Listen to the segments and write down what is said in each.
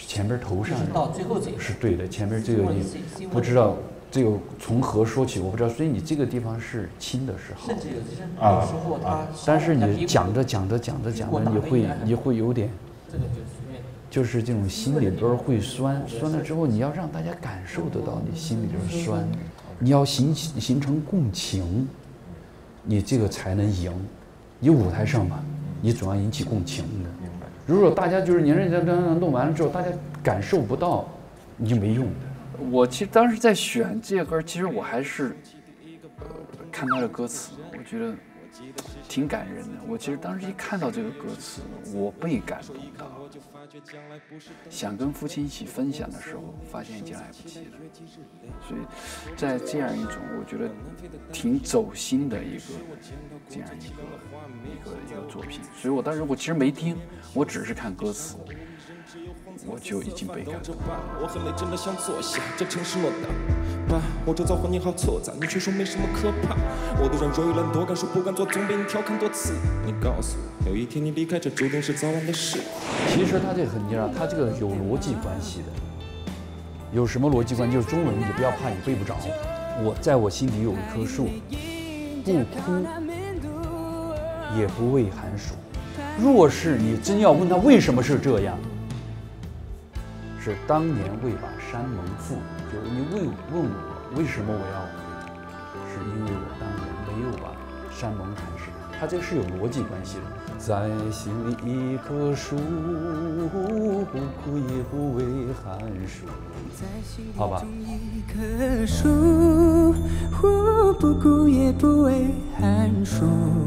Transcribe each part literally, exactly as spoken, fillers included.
前边头上到最后这个是对的，前边这个你不知道这个从何说起，我不知道，所以你这个地方是轻的是好甚至有些有时候他， 但是你讲着讲着讲着讲着，你会你会有点， 这个就是就是这种心里边会酸，酸了之后你要让大家感受得到你心里边酸，你要形形成共情，你这个才能赢。你舞台上嘛，你总要引起共情的。如果大家就是你这这弄完了之后，大家感受不到，你就没用的。我其实当时在选这些歌，其实我还是，呃，看他的歌词，我觉得挺感人的。我其实当时一看到这个歌词，我被感动到，想跟父亲一起分享的时候，发现已经来不及了。所以，在这样一种我觉得挺走心的一个这样一个一个一个作品，所以我当时我其实没听，我只是看歌词。我就已经被感动了。 我很累，真的想坐下。这城市偌大，爸，我周遭环境好错杂，你却说没什么可怕。我都让柔软多敢说不敢做，总被你调侃多次。你告诉我，有一天你离开，这注定是早晚的事。 其实他这个很你知道，他这个有逻辑关系的。有什么逻辑关系？就是中文，你不要怕你背不着。我在我心底有一棵树，不哭也不畏寒暑。若是你真要问他为什么是这样？是当年未把山盟付，就是你问问我为什么我要回，是因为我当年没有把山盟海誓。它这个是有逻辑关系的。在心里一棵树，不哭也不畏寒暑。好吧。 一棵树，不哭也不畏寒暑。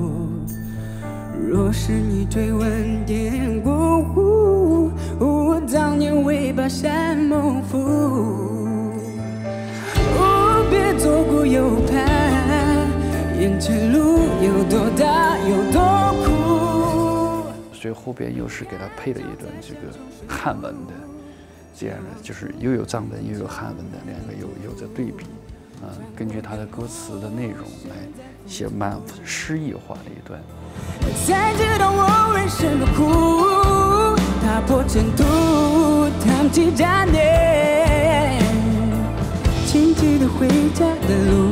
若是你追问典故，我当年未把山盟付。哦，别左顾右盼，眼前路有多大有多苦。 所以后边又是给他配了一段这个汉文的，这样的就是又有藏文又有汉文的两个有有着对比，啊、呃，根据他的歌词的内容来写蛮诗意化的一段。 才知道我人生的苦，踏破尘土，趟起渣念，荆棘的回家的路。